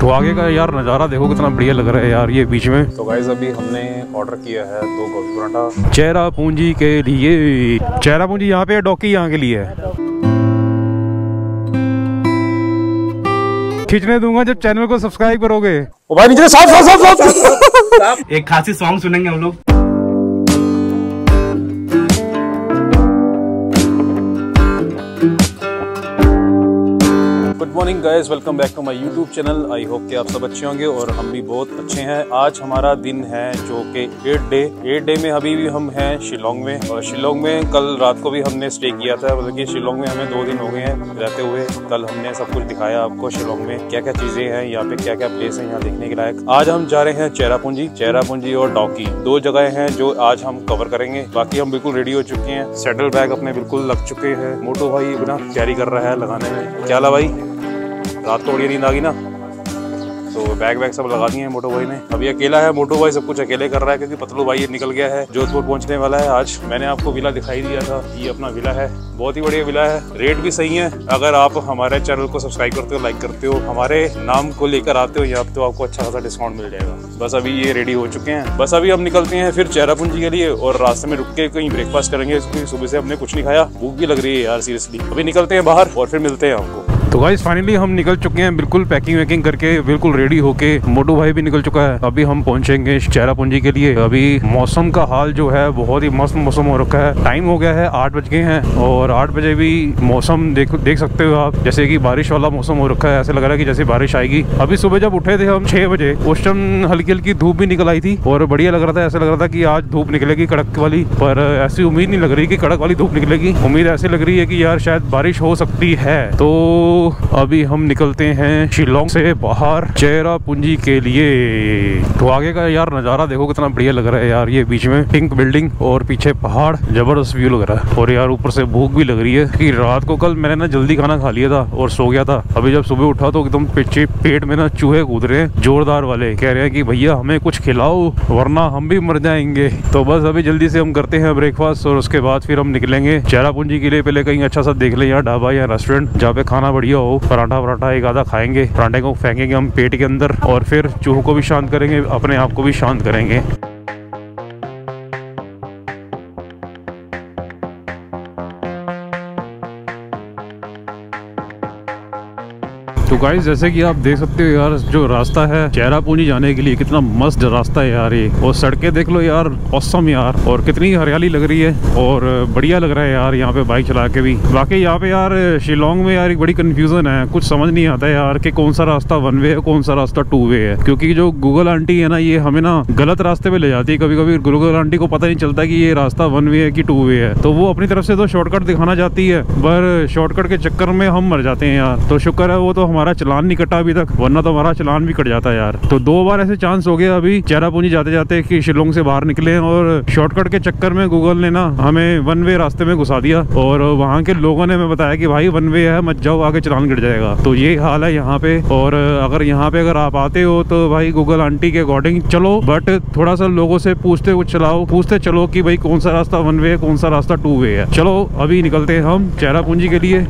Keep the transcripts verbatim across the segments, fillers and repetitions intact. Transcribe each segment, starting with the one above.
तो आगे का यार नज़ारा देखो कितना बढ़िया लग रहा है यार ये बीच में। तो गाइस अभी हमने ऑर्डर किया है दो गोभी पराठा चेरापूंजी के लिए। चेरापूंजी यहाँ पे, डॉकी यहाँ के लिए है। खींचने दूंगा जब चैनल को सब्सक्राइब करोगे। ओ भाई नीचे साफ साफ साफ साफ एक खासी सॉन्ग सुनेंगे हम लोग। Good morning guys, welcome back to my YouTube channel. I hope कि आप सब अच्छे होंगे और हम भी बहुत अच्छे हैं। आज हमारा दिन है जो कि एट डे एट डे में अभी भी हम हैं शिलोंग में। और शिलोंग में कल रात को भी हमने स्टे किया था, मतलब कि शिलोंग में हमें दो दिन हो गए हैं रहते हुए। कल हमने सब कुछ दिखाया आपको शिलोंग में क्या क्या चीजें हैं, यहाँ पे क्या क्या प्लेस है यहाँ देखने के लायक। आज हम जा रहे हैं चेरापूंजी चेरापूंजी और डॉकी, दो जगह हैं जो आज हम कवर करेंगे। बाकी हम बिल्कुल रेडी हो चुके हैं, सेटल बैग अपने बिल्कुल लग चुके हैं। मोटू भाई बिना तैयारी कर रहा है लगाने में। क्या ला भाई, रात को बढ़िया नींद आ गई ना, तो बैग वैग सब लगा दिए हैं मोटो भाई ने। अभी अकेला है मोटो भाई, सब कुछ अकेले कर रहा है क्योंकि पतलू भाई ये निकल गया है, जोधपुर पहुंचने वाला है आज। मैंने आपको विला दिखाई दिया था, ये अपना विला है, बहुत ही बढ़िया विला है, रेट भी सही है। अगर आप हमारे चैनल को सब्सक्राइब करते हो, लाइक करते हो, हमारे नाम को लेकर आते हो यहाँ, तो आपको अच्छा खासा डिस्काउंट मिल जाएगा। बस अभी ये रेडी हो चुके हैं, बस अभी हम निकलते हैं फिर चेरापूंजी के लिए। और रास्ते में रुक के कहीं ब्रेकफास्ट करेंगे क्योंकि सुबह से हमने कुछ नहीं खाया, भूख भी लग रही है यार सीरियसली। अभी निकलते हैं बाहर और फिर मिलते हैं आपको। तो गाइस फाइनली हम निकल चुके हैं, बिल्कुल पैकिंग वैकिंग करके बिल्कुल रेडी होके। मोटू भाई भी निकल चुका है। अभी हम पहुंचेंगे चेरापूंजी के लिए। अभी मौसम का हाल जो है बहुत ही मस्त मौसम हो रखा है। टाइम हो गया है आठ बज गए हैं और आठ बजे भी मौसम देख देख सकते हो आप, जैसे कि बारिश वाला मौसम हो रखा है। ऐसे लग रहा है कि जैसे बारिश आएगी। अभी सुबह जब उठे थे हम छह बजे, उस टाइम हल्की हल्की धूप भी निकल आई थी और बढ़िया लग रहा था। ऐसा लग रहा था कि आज धूप निकलेगी कड़क वाली, पर ऐसी उम्मीद नहीं लग रही कि कड़क वाली धूप निकलेगी। उम्मीद ऐसी लग रही है कि यार शायद बारिश हो सकती है। तो अभी हम निकलते हैं शिलोंग से बाहर चेरापूंजी के लिए। तो आगे का यार नज़ारा देखो कितना बढ़िया लग रहा है यार ये बीच में पिंक बिल्डिंग और पीछे पहाड़, जबरदस्त व्यू लग रहा है। और यार ऊपर से भूख भी लग रही है कि रात को कल मैंने ना जल्दी खाना खा लिया था और सो गया था। अभी जब सुबह उठा तो एकदम पीछे पेट में ना चूहे कूद रहे हैं जोरदार वाले, कह रहे हैं कि भैया हमें कुछ खिलाओ वरना हम भी मर जाएंगे। तो बस अभी जल्दी से हम करते हैं ब्रेकफास्ट और उसके बाद फिर हम निकलेंगे चेरापूंजी के लिए। पहले कहीं अच्छा सा देख ले यहाँ ढाबा या रेस्टोरेंट जहाँ पे खाना बढ़िया हो। पराठा पराठा एक आधा खाएंगे, पराठे को फेंकेंगे हम पेट के अंदर और फिर चूहों को भी शांत करेंगे, अपने आप को भी शांत करेंगे। तो गाइस जैसे कि आप देख सकते हो यार, जो रास्ता है चेरापूंजी जाने के लिए कितना मस्त रास्ता है यार ये। और सड़कें देख लो यार, औसम यार, और कितनी हरियाली लग रही है और बढ़िया लग रहा है यार यहाँ पे बाइक चला के भी। बाकी यहाँ पे यार शिलोंग में यार एक बड़ी कंफ्यूजन है, कुछ समझ नहीं आता है यार कि कौन सा रास्ता वन वे है कौन सा रास्ता टू वे है। क्योंकि जो गूगल आंटी है ना, ये हमें ना गलत रास्ते पे ले जाती है। कभी कभी गूगल आंटी को पता नहीं चलता कि ये रास्ता वन वे है कि टू वे है, तो वो अपनी तरफ से तो शॉर्टकट दिखाना चाहती है, पर शॉर्टकट के चक्कर में हम मर जाते हैं यार। तो शुक्र है वो तो हमारा चलान नहीं कटा अभी तक, वरना तो हमारा चलान भी कट जाता है यार। तो दो बार ऐसे चांस हो गया अभी चेरापूंजी जाते जाते कि शिलोंग से बाहर निकले और शॉर्टकट के चक्कर में गूगल ने ना हमें वन वे रास्ते में घुसा दिया। और वहाँ के लोगों ने हमें बताया कि भाई वन वे है, मत जाओ, आगे चलान कट जाएगा। तो ये हाल है यहाँ पे। और अगर यहाँ पे अगर आप आते हो तो भाई गूगल आंटी के अकॉर्डिंग चलो, बट थोड़ा सा लोगों से पूछते हुए चलाओ, पूछते चलो कि भाई कौन सा रास्ता वन वे है कौन सा रास्ता टू वे है। चलो अभी निकलते हैं हम चेरापूंजी के लिए।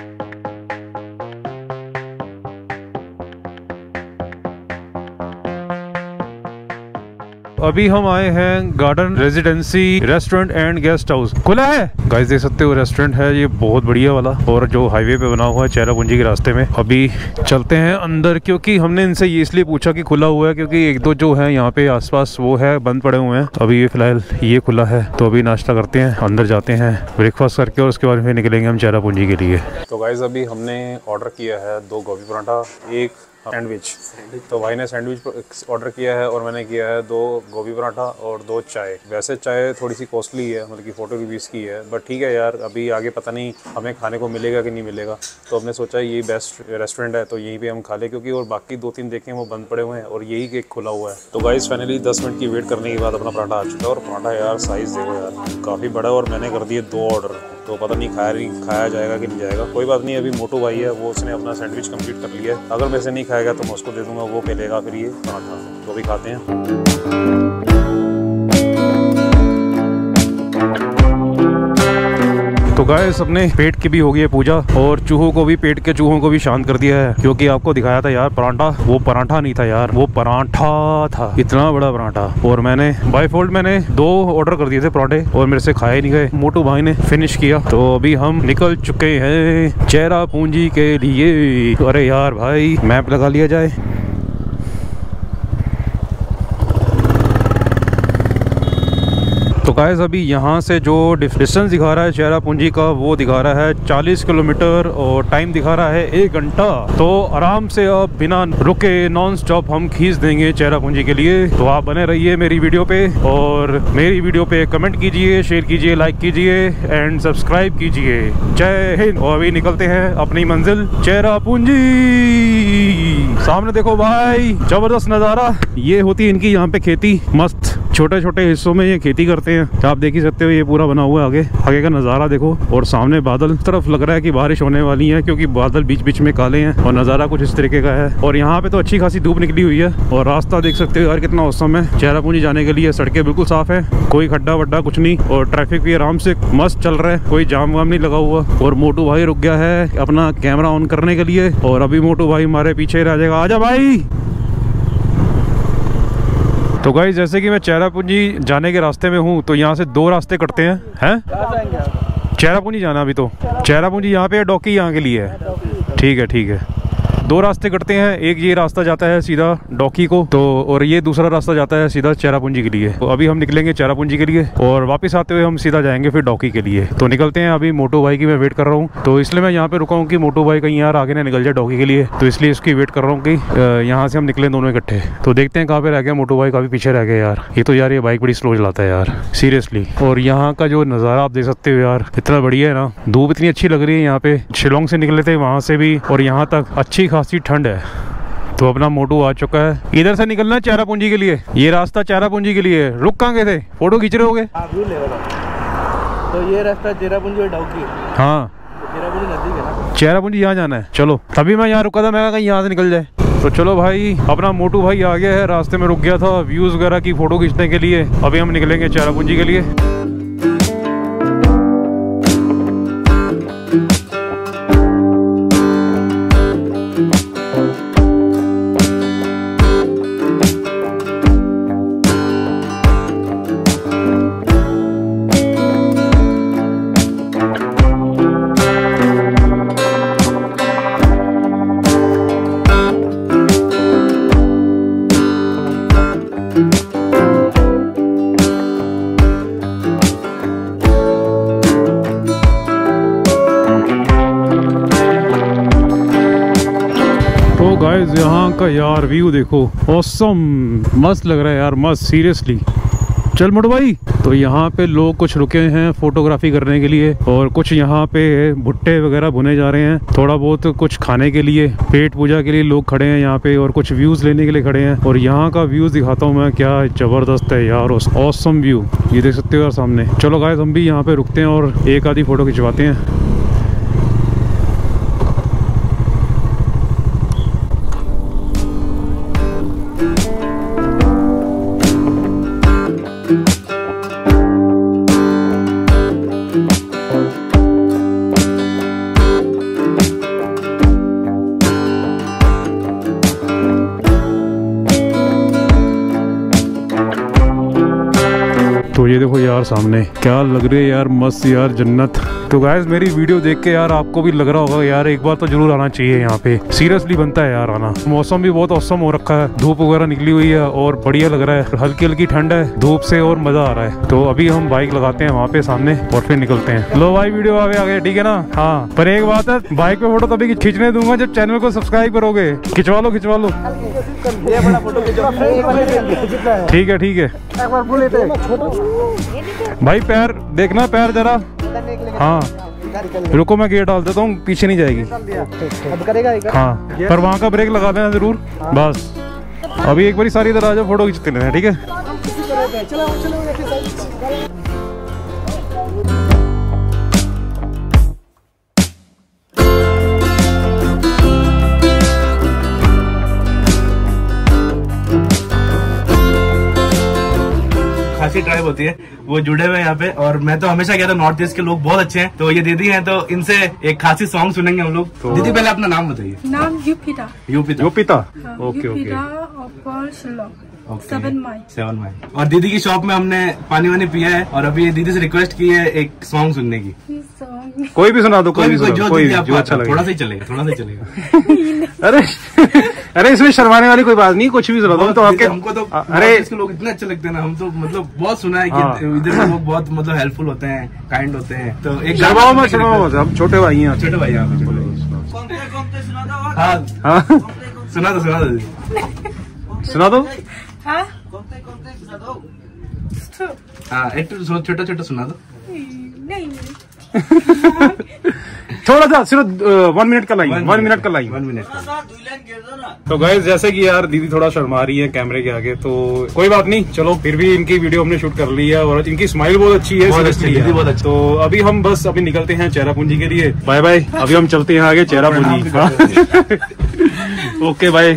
अभी हम आए हैं garden residency restaurant and guest house. खुला है गाइस, देख सकते हो रेस्टोरेंट है ये बहुत बढ़िया वाला, और जो हाईवे पे बना हुआ है चेरापूंजी के रास्ते में। अभी चलते हैं अंदर, क्योंकि हमने इनसे ये इसलिए पूछा कि खुला हुआ है क्योंकि एक दो जो है यहाँ पे आसपास वो है बंद पड़े हुए हैं। अभी ये फिलहाल ये खुला है, तो अभी नाश्ता करते हैं, अंदर जाते हैं ब्रेकफास्ट करके और उसके बाद फिर निकलेंगे हम चेरापूंजी के लिए। तो गाइस अभी हमने ऑर्डर किया है दो गोभी पराठा, एक सैंडविच। तो भाई ने सैंडविच ऑर्डर किया है और मैंने किया है दो गोभी पराठा और दो चाय। वैसे चाय थोड़ी सी कॉस्टली है, मतलब कि फोर्टी रुपीज़ की है, बट ठीक है यार, अभी आगे पता नहीं हमें खाने को मिलेगा कि नहीं मिलेगा। तो हमने सोचा ये बेस्ट रेस्टोरेंट है तो यहीं पे हम खा ले, क्योंकि और बाकी दो तीन देखें वो बंद पड़े हुए हैं और यही केक खुला हुआ है। तो गाइस फाइनली दस मिनट की वेट करने के बाद अपना पराठा आ चुका है। और पराठा यार साइज़ देखो यार, काफ़ी बड़ा है और मैंने कर दिए दो ऑर्डर। तो पता नहीं खाया नहीं खाया जाएगा कि नहीं जाएगा, कोई बात नहीं। अभी मोटू भाई है, वो उसने अपना सैंडविच कंप्लीट कर लिया है। अगर मेरे से नहीं खाएगा तो मैं उसको दे दूंगा, वो पहलेगा फिर ये पराठा। तो भी खाते हैं। तो तो गाइस अपने पेट की भी हो गई है पूजा और चूहों को भी, पेट के चूहों को भी शांत कर दिया है, क्योंकि आपको दिखाया था यार परांठा, वो परांठा नहीं था यार, वो परांठा था, इतना बड़ा परांठा। और मैंने बाय फॉल्ट मैंने दो ऑर्डर कर दिए थे परांठे और मेरे से खाए नहीं गए। मोटू भाई ने फिनिश किया, तो अभी हम निकल चुके हैं चेरापूंजी के लिए। अरे यार भाई मैप लगा लिया जाए। तो गाइस अभी यहाँ से जो डिस्टेंस दिखा रहा है चेरापूंजी का, वो दिखा रहा है चालीस किलोमीटर और टाइम दिखा रहा है एक घंटा। तो आराम से अब बिना रुके नॉन स्टॉप हम खींच देंगे चेरापूंजी के लिए। तो आप बने रहिए मेरी वीडियो पे और मेरी वीडियो पे कमेंट कीजिए, शेयर कीजिए, लाइक कीजिए एंड सब्सक्राइब कीजिए। जय हिंद। और अभी निकलते हैं अपनी मंजिल चेरापूंजी। सामने देखो भाई, जबरदस्त नज़ारा। ये होती है इनकी यहाँ पे खेती, मस्त छोटे छोटे हिस्सों में ये खेती करते हैं। आप देख ही सकते हो ये पूरा बना हुआ है। आगे आगे का नज़ारा देखो और सामने बादल, तरफ लग रहा है कि बारिश होने वाली है, क्योंकि बादल बीच बीच में काले हैं और नज़ारा कुछ इस तरीके का है। और यहाँ पे तो अच्छी खासी धूप निकली हुई है और रास्ता देख सकते हो यार कितना औसम है। चेरापूंजी जाने के लिए सड़कें बिल्कुल साफ है, कोई खड्डा वड्डा कुछ नहीं और ट्रैफिक भी आराम से मस्त चल रहा है, कोई जाम वाम नहीं लगा हुआ। और मोटू भाई रुक गया है अपना कैमरा ऑन करने के लिए और अभी मोटू भाई हमारे पीछे रह जाएगा। आजा भाई। तो गाइस जैसे कि मैं चेरापूंजी जाने के रास्ते में हूँ, तो यहाँ से दो रास्ते कटते हैं हैं चेरापूंजी जाना। अभी तो चेरापूंजी यहाँ पे, डॉकी यहाँ के लिए है। ठीक है ठीक है, दो रास्ते कटते हैं। एक ये रास्ता जाता है सीधा डॉकी को, तो और ये दूसरा रास्ता जाता है सीधा चेरापूंजी के लिए। तो अभी हम निकलेंगे चेरापूंजी के लिए और वापस आते हुए हम सीधा जाएंगे फिर डॉकी के लिए। तो निकलते हैं। अभी मोटू भाई की मैं वेट कर रहा हूँ, तो इसलिए मैं यहाँ पे रुका हूँ कि मोटू भाई कहीं यार आगे ना निकल जाए डॉकी के लिए, तो इसलिए इसकी वेट कर रहा हूँ कि यहाँ से हम निकले दोनों इकट्ठे। तो देखते हैं कहाँ पे रह गया मोटू भाई, काफी पीछे रह गया यार। ये तो यार ये बाइक बड़ी स्लो चलाता है यार सीरियसली। और यहाँ का जो नज़ारा आप देख सकते हो यार, इतना बढ़िया है ना। धूप इतनी अच्छी लग रही है यहाँ पे। शिलोंग से निकले थे वहाँ से भी और यहाँ तक अच्छी खासी ठंड है। तो अपना मोटू आ चुका है। इधर से निकलना है चेरापूंजी के लिए, ये रास्ता चेरापूंजी के लिए। रुक कहाँ गए थे, फोटो खींच रहे होगे? तो ये रास्ता चेरापूंजी और डॉकी। हाँ चेरापूंजी नजदीक है ना, चेरापूंजी यहाँ जाना है। चलो, तभी मैं यहाँ रुका था, मैं कहीं यहाँ से निकल जाए। तो चलो भाई, अपना मोटू भाई आ गया है। रास्ते में रुक गया था व्यूज वगैरह की फोटो खींचने के लिए। अभी हम निकलेंगे चेरापूंजी के लिए। गाइस यहाँ का यार व्यू देखो, ऑसम, मस्त लग रहा है यार, मस्त सीरियसली। चल मोटू भाई। तो यहाँ पे लोग कुछ रुके हैं फोटोग्राफी करने के लिए और कुछ यहाँ पे भुट्टे वगैरह भुने जा रहे हैं, थोड़ा बहुत कुछ खाने के लिए, पेट पूजा के लिए लोग खड़े हैं यहाँ पे और कुछ व्यूज लेने के लिए खड़े हैं। और यहाँ का व्यूज दिखाता हूँ मैं, क्या जबरदस्त है यार, ऑसम व्यू, ये देख सकते हो यार सामने। चलो गाइस हम भी यहाँ पे रुकते हैं और एक आधी फोटो खिंचवाते हैं। तो ये देखो यार सामने, क्या लग रही है यार, मस्त यार, जन्नत। तो गाइस मेरी वीडियो देख के यार आपको भी लग रहा होगा यार एक बार तो जरूर आना चाहिए यहाँ पे, सीरियसली बनता है यार आना। मौसम भी बहुत औसम हो रखा है, धूप वगैरह निकली हुई है और बढ़िया लग रहा है, हल्की हल्की ठंड है धूप से और मजा आ रहा है। तो अभी हम बाइक लगाते हैं वहाँ पे सामने और फिर निकलते हैं। लो भाई वीडियो आगे आ गया, ठीक है ना। हाँ पर एक बात है, बाइक पे फोटो तभी खींचने दूंगा जब चैनल को सब्सक्राइब करोगे। खिंचवा लो खिंचवा लो, ठीक है ठीक है भाई। पैर देखना, पैर जरा। हाँ रुको मैं गियर डाल देता हूँ, पीछे नहीं जाएगी। हाँ पर वहाँ का ब्रेक लगा देना जरूर। बस अभी एक बारी सारी इधर आ जाओ, फोटो खींचते हैं, ठीक है। खासी ट्राइब होती है, वो जुड़े हुए हैं यहाँ पे। और मैं तो हमेशा कहता हूँ नॉर्थ ईस्ट के लोग बहुत अच्छे हैं, तो ये दीदी हैं तो इनसे एक खासी सॉन्ग सुनेंगे हम लोग। तो दीदी पहले अपना नाम बताइए। नाम यूपिता। यूपिता यूपिता, हाँ, ओके ओके। यूपिता और Shillong, seven mile. Seven mile. और दीदी की शॉप में हमने पानी वानी पिया है, और अभी दीदी से रिक्वेस्ट की है एक सॉन्ग सुनने की। सॉन्ग कोई भी सुना दो, कोई भी कोई सुना जो दो, कोई दीदी भी, आपको जो अच्छा अच्छा लगे। थोड़ा सा ही चलेगा, थोड़ा सा ही चलेगा। अरे अरे इसमें शर्माने वाली कोई बात नहीं, कुछ भी सुना दो। तो आपके हमको तो अरे इसके लोग इतने अच्छे लगते हैं ना, हम तो मतलब बहुत सुना है हाँ। कि इधर के लोग बहुत मतलब हेल्पफुल होते हैं, काइंड होते हैं। तो एक शर्माओ मत, शर्माओ मत, हम छोटे भाई हैं। छोटे भाई यहाँ पे छोटे हाँ हाँ सुना दो सुना दो सुना दो। हाँ हाँ एक तो छोटा छोटा सुना दो। नहीं थोड़ा सा सिर्फ वन मिनट का लाइन, वन मिनट का लाइन। वन मिनट तो गाइस जैसे कि यार दीदी थोड़ा शर्मा रही है कैमरे के आगे, तो कोई बात नहीं, चलो फिर भी इनकी वीडियो हमने शूट कर ली है और इनकी स्माइल बहुत अच्छी है, बहुत seriously अच्छी, है। दीदी बहुत अच्छी। तो अभी हम बस अभी निकलते हैं चेरापूंजी के लिए। बाय बाय, अभी हम चलते हैं आगे चेरापूंजी। Okay bye.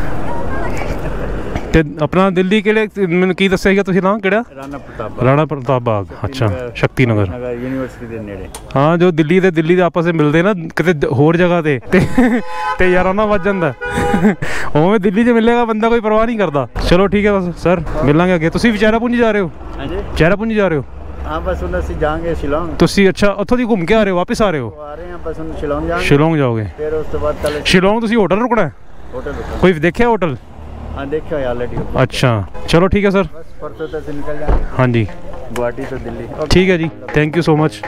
ਤੇ ਆਪਣਾ ਦਿੱਲੀ ਕਿਹੜੇ ਮੈਨੂੰ ਕੀ ਦੱਸਿਆ ਤੁਸੀਂ ਨਾਮ ਕਿਹੜਾ? ਰਾਣਾ ਪ੍ਰਤਾਪ ਬਾਗ। ਰਾਣਾ ਪ੍ਰਤਾਪ ਬਾਗ, ਅੱਛਾ ਸ਼ਕਤੀ ਨਗਰ। ਨਗਰ ਯੂਨੀਵਰਸਿਟੀ ਦੇ ਨੇੜੇ। ਹਾਂ ਜੋ ਦਿੱਲੀ ਤੇ ਦਿੱਲੀ ਦੇ ਆਪਸ ਵਿੱਚ ਮਿਲਦੇ ਨਾ ਕਿਤੇ ਹੋਰ ਜਗ੍ਹਾ ਤੇ ਤੇ ਤੇ ਯਾਰਾਨਾ ਵੱਜ ਜਾਂਦਾ। ਉਵੇਂ ਦਿੱਲੀ 'ਚ ਮਿਲੇਗਾ ਬੰਦਾ ਕੋਈ ਪਰਵਾਹ ਨਹੀਂ ਕਰਦਾ। ਚਲੋ ਠੀਕ ਹੈ ਬਸ ਸਰ, ਮਿਲਾਂਗੇ ਅੱਗੇ। ਤੁਸੀਂ ਵੀ ਚੇਰਾਪੂੰਜੀ ਜਾ ਰਹੇ ਹੋ? ਹਾਂਜੀ ਚੇਰਾਪੂੰਜੀ ਜਾ ਰਹੇ ਹੋ? ਹਾਂ ਬਸ ਹੁਣ ਅਸੀਂ ਜਾਵਾਂਗੇ ਸ਼ਿਲੋਂਗ। ਤੁਸੀਂ ਅੱਛਾ ਉੱਥੋਂ ਦੀ ਘੁੰਮ ਕੇ ਆ ਰਹੇ ਹੋ, ਵਾਪਸ ਆ ਰਹੇ ਹੋ? ਆ ਰਹੇ ਹਾਂ ਬਸ ਹੁਣ ਸ਼ਿਲੋਂਗ ਜਾਵਾਂਗੇ। ਸ਼ਿਲੋਂਗ ਜਾਓਗੇ? ਫਿਰ ਉਸ ਤੋਂ ਬਾਅਦ ਕੱਲ ਸ਼ਿਲੋਂਗ ਤੁਸੀਂ ਹੋਟਲ ਰੁਕਣਾ ਹੈ? ਹੋਟਲ ਰੁਕਾਂਗੇ। ਕੋਈ ਦੇਖਿਆ ਹੋਟਲ? हाँ देखो ऑलरेडी। अच्छा चलो ठीक है सर। बस परसों तक से निकल जाएंगे। हाँ जी गुवाहाटी तो दिल्ली। ठीक है जी, थैंक यू सो मच।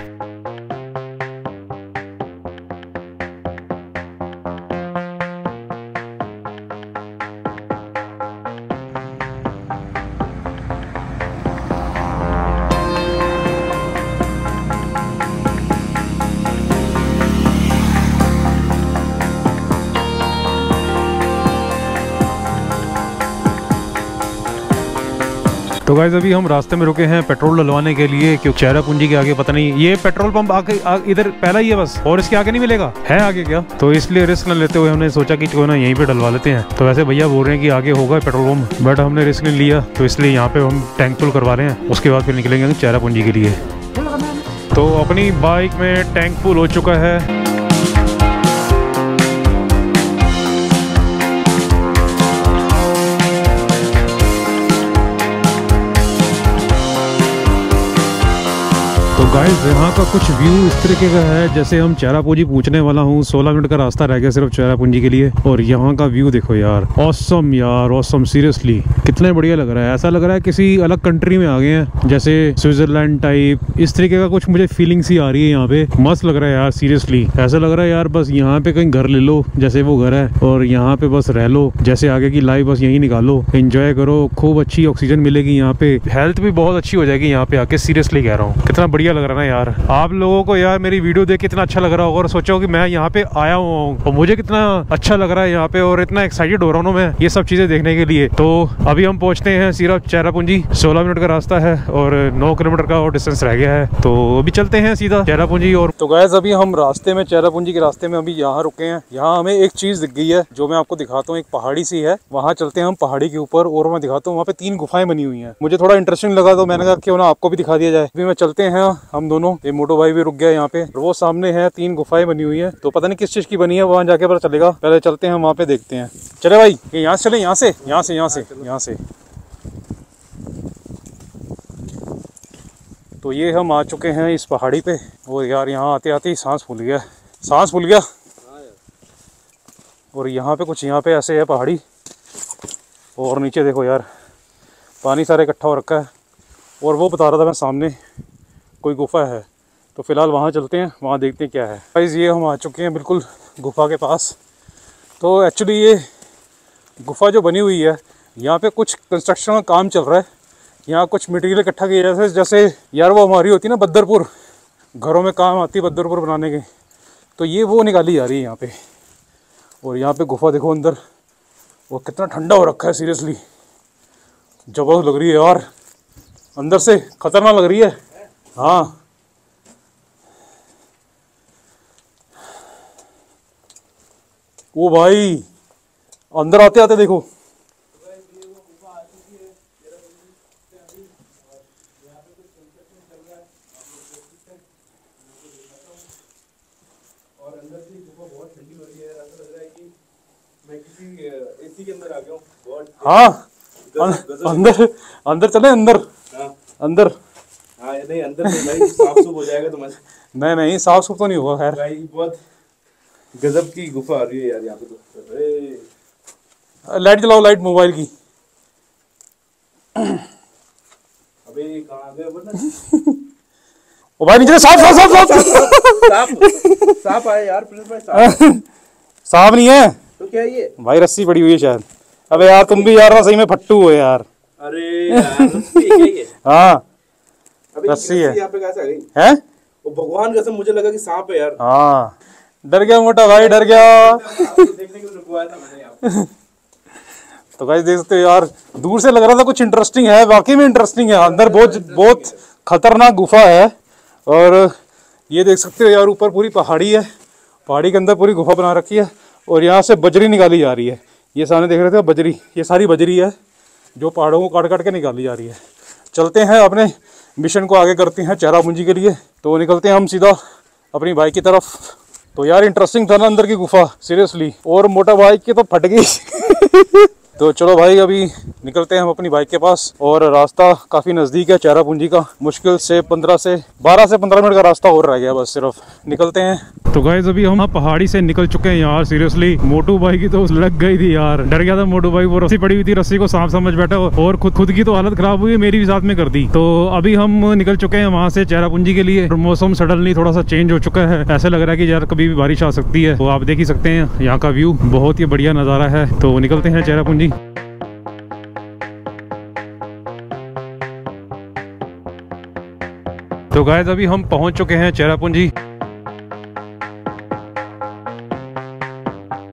तो गाइस अभी हम रास्ते में रुके हैं पेट्रोल डलवाने के लिए, क्योंकि चेरापूंजी के आगे पता नहीं ये पेट्रोल पंप आगे आ, इधर पहला ही है बस, और इसके आगे नहीं मिलेगा है आगे क्या? तो इसलिए रिस्क न लेते हुए हमने सोचा कि क्यों ना यहीं पे डलवा लेते हैं। तो वैसे भैया बोल रहे हैं कि आगे होगा पेट्रोल पंप, बट हमने रिस्क नहीं लिया, तो इसलिए यहाँ पे हम टैंक फुल करवा रहे हैं, उसके बाद फिर निकलेंगे चेरापूंजी के लिए। तो अपनी बाइक में टैंक फुल हो चुका है। तो गाइस यहाँ का कुछ व्यू इस तरीके का है, जैसे हम चेरापूंजी पूछने वाला हूँ, सोलह मिनट का रास्ता रह गया सिर्फ चेरापूंजी के लिए, और यहाँ का व्यू देखो यार, ऑसम यार, ऑसम सीरियसली, कितने बढ़िया लग रहा है। ऐसा लग रहा है किसी अलग कंट्री में आ गए हैं, जैसे स्विट्जरलैंड टाइप, इस तरीके का कुछ मुझे फीलिंग सी आ रही है यहाँ पे। मस्त लग रहा है यार सीरियसली, ऐसा लग रहा है यार बस यहाँ पे कहीं घर ले लो जैसे वो घर है, और यहाँ पे बस रह लो, जैसे आगे की लाइफ बस यहीं निकालो, एंजॉय करो, खूब अच्छी ऑक्सीजन मिलेगी यहाँ पे, हेल्थ भी बहुत अच्छी हो जाएगी यहाँ पे आके, सीरियसली कह रहा हूँ। कितना बढ़िया लग रहा है ना यार। आप लोगों को यार मेरी वीडियो देख के कितना अच्छा लग रहा होगा, और सोचो कि मैं यहाँ पे आया हूँ और मुझे कितना अच्छा लग रहा है यहाँ पे, और इतना एक्साइटेड हो रहा हूँ मैं ये सब चीजें देखने के लिए। तो अभी हम पहुंचते हैं सिर्फ चेरापूंजी, सोलह मिनट का रास्ता है और नौ किलोमीटर का और डिस्टेंस रह गया है, तो अभी चलते हैं सीधा चेरापूंजी। और तो गाइस अभी हम रास्ते में चेरापूंजी के रास्ते में अभी यहाँ रुके हैं। यहाँ हमें एक चीज दिख गई है जो मैं आपको दिखाता हूँ, एक पहाड़ी सी है, वहाँ चलते हैं हम पहाड़ी के ऊपर, और मैं दिखाता हूँ वहाँ पे तीन गुफाएं बनी हुई हैं। मुझे थोड़ा इंटरेस्टिंग लगा तो मैंने कहा क्यों ना आपको भी दिखा दिया जाए। अभी मैं चलते हैं हम दोनों, ये मोटो भाई भी रुक गया यहाँ पे, वो सामने है तीन गुफाएं बनी हुई है, तो पता नहीं किस चीज की बनी है, वहाँ जाके पता चलेगा। पहले चलते हैं वहाँ पे देखते हैं। चले भाई, ये यहाँ से चले, यहाँ से यहाँ से यहाँ से यहाँ से तो ये हम आ चुके हैं इस पहाड़ी पे। और यार यहाँ आते आते ही सांस फूल गया, सांस फूल गया। और यहाँ पे कुछ यहाँ पे ऐसे है पहाड़ी, और नीचे देखो यार पानी सारा इकट्ठा हो रखा है, और वो बता रहा था मैं सामने कोई गुफा है, तो फिलहाल वहाँ चलते हैं, वहाँ देखते हैं क्या है। गाइस ये हम आ चुके हैं बिल्कुल गुफा के पास। तो एक्चुअली ये गुफा जो बनी हुई है, यहाँ पे कुछ कंस्ट्रक्शन का काम चल रहा है, यहाँ कुछ मटेरियल इकट्ठा किया जैसे जैसे यार वो हमारी होती है ना बद्दरपुर, घरों में काम आती है बद्दरपुर बनाने के, तो ये वो निकाली जा रही है यहाँ पे। और यहाँ पे गुफा देखो अंदर, वो कितना ठंडा हो रखा है, सीरियसली जबरदस्त लग रही है यार, अंदर से खतरनाक लग रही है। हाँ वो भाई अंदर आते आते देखो, बस्ती के अंदर आ गया हूँ बहुत। हाँ अं- अंदर अंदर चले अंदर हाँ अंदर। हाँ नहीं अंदर नहीं भाई, साफ सुफ हो जाएगा तो मस्त। नहीं नहीं साफ सुफ तो नहीं होगा खैर। भाई बहुत गजब की गुफा आ रही है यार यहाँ पे तो। अरे लाइट जलाओ, लाइट मोबाइल की। अबे कहाँ आ गए वरना? ओ भाई नीचे साफ साफ साफ साफ सांप सांप आए यार प्रिंस भाई, सांप साफ नहीं है तो क्या है ये? भाई, रस्सी पड़ी हुई है शायद। अबे यार तुम भी यार ना सही में फट्टू हो यार। अरे यार रस्सी है क्या ये? हाँ अबे ये रस्सी है। यहाँ पे कैसे आ गई? हैं? वो भगवान कसम मुझे लगा कि सांप है यार। हाँ डर गया मोटा भाई, डर गया। देखने के लिए रुकवाया था मैंने यहाँ पे। तो गाइस देख सकते हो यार, दूर से लग रहा था कुछ इंटरेस्टिंग है, वाकई में इंटरेस्टिंग है। अंदर बहुत बहुत खतरनाक गुफा है। और ये देख सकते हो यार, ऊपर पूरी पहाड़ी है, पहाड़ी के अंदर पूरी गुफा बना रखी है। और यहाँ से बजरी निकाली जा रही है। ये सामने देख रहे थे बजरी, ये सारी बजरी है जो पहाड़ों को काट काट के निकाली जा रही है। चलते हैं अपने मिशन को आगे करते हैं चेरापूंजी के लिए। तो निकलते हैं हम सीधा अपनी बाइक की तरफ। तो यार इंटरेस्टिंग था ना अंदर की गुफा, सीरियसली। और मोटा बाइक की तो फट गई। तो चलो भाई अभी निकलते हैं हम अपनी बाइक के पास। और रास्ता काफी नजदीक है चेरापूंजी का, मुश्किल से पंद्रह से बारह से पंद्रह मिनट का रास्ता और रह गया बस सिर्फ। निकलते हैं। तो गाइस अभी हम पहाड़ी से निकल चुके हैं यार। सीरियसली मोटू भाई की तो लग गई थी यार, डर गया था मोटू भाई। वो रस्सी पड़ी हुई थी, रस्सी को सांप समझ बैठा और खुद खुद की तो हालत खराब हुई, मेरी भी साथ में कर दी। तो अभी हम निकल चुके हैं वहाँ से चेरापूंजी के लिए। मौसम सडनली थोड़ा सा चेंज हो चुका है, ऐसा लग रहा है कि यार कभी भी बारिश आ सकती है। तो आप देख ही सकते हैं यहाँ का व्यू, बहुत ही बढ़िया नज़ारा है। तो निकलते हैं चेरापूंजी। तो गाइस अभी हम पहुंच चुके हैं चेरापूंजी।